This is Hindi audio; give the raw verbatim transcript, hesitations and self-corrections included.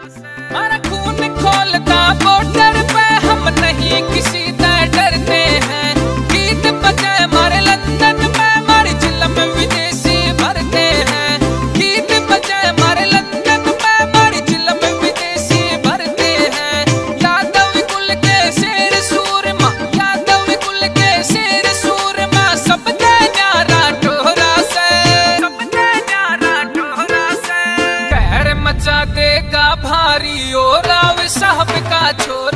हमारा खून खोलता बॉर्डर पे, हम नहीं किसी से डरते हैं। गीत बजे हमारे लंदन में, हमारे जिला में विदेशी भरते हैं। गीत बजे हमारे लंदन में, हमारे जिला में विदेशी भरते हैं। यादव कुल के शेर सूरमा, यादव कुल के शेर सूरमा, सबसे न्यारा टोरा से, सबसे न्यारा टोरा से। कहर मचा देगा भारी, ओ राव साहब का छोरा।